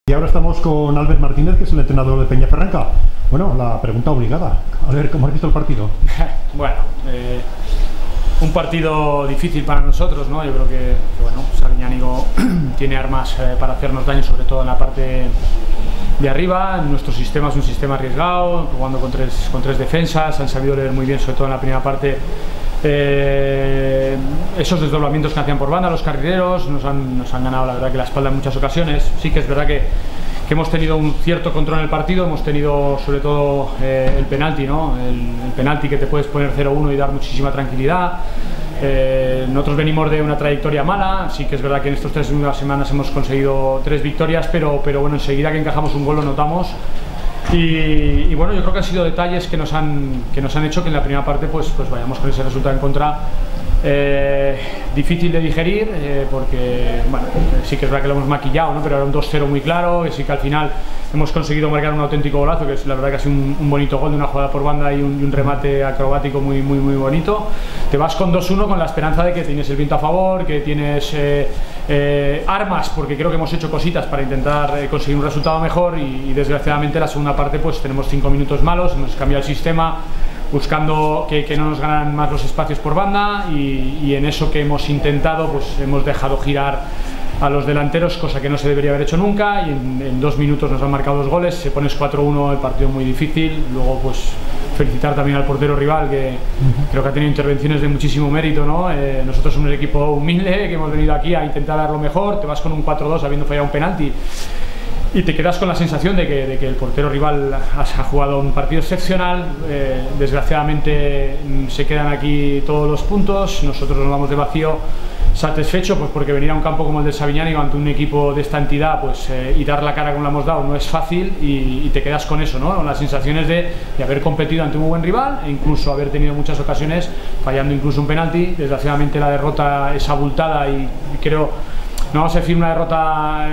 Y ahora estamos con Albert Martínez, que es el entrenador de Peñaferranca. Bueno, la pregunta obligada. A ver, ¿cómo has visto el partido? Bueno, un partido difícil para nosotros, ¿no? Yo creo que bueno, Sabiñánigo tiene armas para hacernos daño, sobre todo en la parte de arriba. Nuestro sistema es un sistema arriesgado, jugando con tres defensas. Han sabido leer muy bien, sobre todo en la primera parte, esos desdoblamientos que hacían por banda los carrileros. Nos han ganado, la verdad, que la espalda en muchas ocasiones. Sí que es verdad que hemos tenido un cierto control en el partido. Hemos tenido sobre todo el penalti, ¿no? El penalti que te puedes poner 0-1 y dar muchísima tranquilidad. Nosotros venimos de una trayectoria mala. Sí que es verdad que en estas 3 semanas hemos conseguido 3 victorias, pero bueno, enseguida que encajamos un gol lo notamos. Y bueno, yo creo que han sido detalles que nos han hecho que en la primera parte pues vayamos con ese resultado en contra. Difícil de digerir, porque bueno, sí que es verdad que lo hemos maquillado, ¿no? Pero era un 2-0 muy claro, y sí que al final hemos conseguido marcar un auténtico golazo, que es la verdad que ha sido un bonito gol de una jugada por banda y un remate acrobático muy bonito. Te vas con 2-1 con la esperanza de que tienes el viento a favor, que tienes armas, porque creo que hemos hecho cositas para intentar conseguir un resultado mejor, y desgraciadamente la segunda parte pues tenemos 5 minutos malos. Hemos cambiado el sistema buscando que no nos ganaran más los espacios por banda, y en eso que hemos intentado pues hemos dejado girar a los delanteros, cosa que no se debería haber hecho nunca, y en 2 minutos nos han marcado 2 goles. Se pones 4-1, el partido muy difícil. Luego pues felicitar también al portero rival, que creo que ha tenido intervenciones de muchísimo mérito, ¿no? Nosotros somos un equipo humilde que hemos venido aquí a intentar dar lo mejor. Te vas con un 4-2 habiendo fallado un penalti y te quedas con la sensación de que el portero rival ha jugado un partido excepcional. Desgraciadamente se quedan aquí todos los puntos. Nosotros nos vamos de vacío satisfecho, pues porque venir a un campo como el de Sabiñánigo ante un equipo de esta entidad, pues y dar la cara como la hemos dado no es fácil, y te quedas con eso, ¿no? Con las sensaciones de haber competido ante un muy buen rival, e incluso haber tenido muchas ocasiones fallando incluso un penalti. Desgraciadamente la derrota es abultada, y creo, no vamos a decir una derrota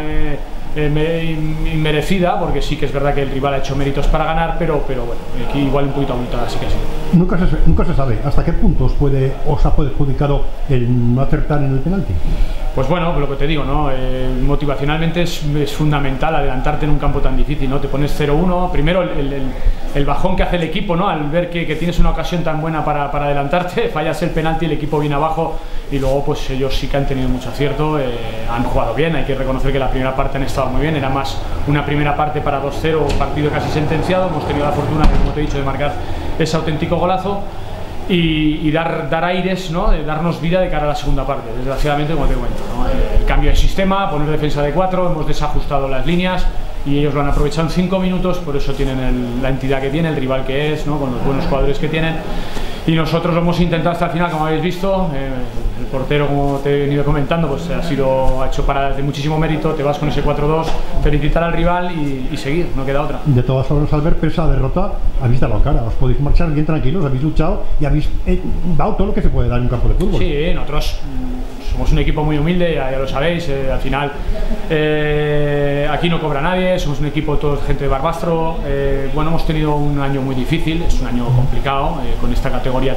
inmerecida, porque sí que es verdad que el rival ha hecho méritos para ganar, pero bueno, aquí igual un poquito abultada, sí que sí. Nunca se sabe hasta qué punto os ha perjudicado el no acertar en el penalti. Pues bueno, lo que te digo, ¿no? Motivacionalmente es fundamental adelantarte en un campo tan difícil, ¿no? Te pones 0-1, primero el bajón que hace el equipo, ¿no? Al ver que tienes una ocasión tan buena para adelantarte, fallas el penalti, el equipo viene abajo, y luego pues ellos sí que han tenido mucho acierto, han jugado bien. Hay que reconocer que la primera parte han estado muy bien, era más una primera parte para 2-0, un partido casi sentenciado. Hemos tenido la fortuna, como te he dicho, de marcar ese auténtico golazo y dar aires, ¿no? De darnos vida de cara a la segunda parte. Desgraciadamente, como te cuento, ¿no? El cambio de sistema, poner defensa de 4, hemos desajustado las líneas y ellos lo han aprovechado en 5 minutos. Por eso tienen la entidad que tiene, el rival que es, ¿no? Con los buenos jugadores que tienen, y nosotros lo hemos intentado hasta el final, como habéis visto. El portero, como te he venido comentando, pues ha hecho paradas de muchísimo mérito. Te vas con ese 4-2, felicitar al rival y seguir, no queda otra. De todas formas, Albert, pese a la derrota, habéis dado la cara, os podéis marchar bien tranquilos, habéis luchado y habéis dado todo lo que se puede dar en un campo de fútbol. Sí, nosotros somos un equipo muy humilde, ya lo sabéis. Al final aquí no cobra nadie, somos un equipo todos gente de Barbastro. Bueno, hemos tenido un año muy difícil, es un año complicado, con esta categoría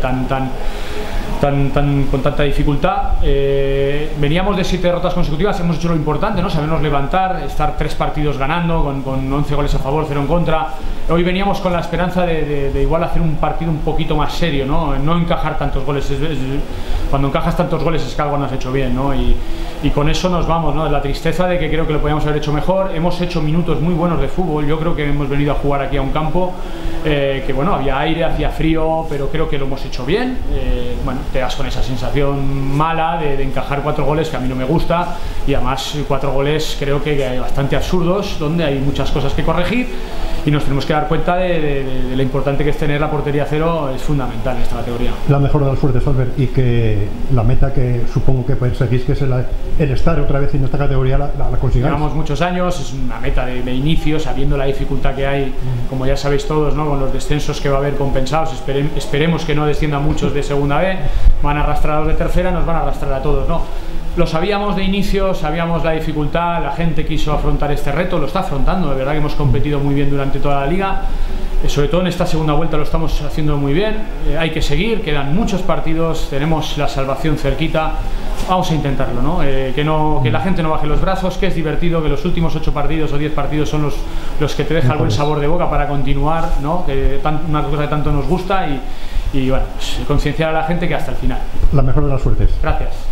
con tanta dificultad. Veníamos de 7 derrotas consecutivas, hemos hecho lo importante, ¿no? Sabernos levantar, estar 3 partidos ganando, con 11 goles a favor, 0 en contra. Hoy veníamos con la esperanza de igual hacer un partido un poquito más serio, ¿no? No encajar tantos goles. Cuando encajas tantos goles es que algo no has hecho bien, ¿no? Y con eso nos vamos, ¿no? La tristeza de que creo que lo podíamos haber hecho mejor. Hemos hecho minutos muy buenos de fútbol. Yo creo que hemos venido a jugar aquí a un campo que bueno, había aire, hacía frío, pero creo que lo hemos hecho bien. Bueno, te das con esa sensación mala de encajar 4 goles, que a mí no me gusta, y además 4 goles creo que hay bastante absurdos, donde hay muchas cosas que corregir, y nos tenemos que dar cuenta de lo importante que es tener la portería cero. Es fundamental en esta categoría. La mejor de las suertes, Albert, y que la meta que supongo que perseguís, que es el estar otra vez en esta categoría, la consigáis. Llevamos muchos años, es una meta de inicio, sabiendo la dificultad que hay, como ya sabéis todos, ¿no? Con los descensos que va a haber compensados. Esperemos que no desciendan muchos de segunda B, van a arrastrar a los de tercera, nos van a arrastrar a todos, ¿no? Lo sabíamos de inicio, sabíamos la dificultad, la gente quiso afrontar este reto, lo está afrontando. De verdad que hemos competido muy bien durante toda la liga, sobre todo en esta segunda vuelta lo estamos haciendo muy bien. Hay que seguir, quedan muchos partidos, tenemos la salvación cerquita. vamos a intentarlo, ¿no? Que la gente no baje los brazos, que es divertido, que los últimos 8 partidos o 10 partidos son los que te dejan el buen sabor de boca para continuar, ¿no? Que una cosa que tanto nos gusta y bueno, pues, concienciar a la gente que hasta el final. La mejor de las suertes. Gracias.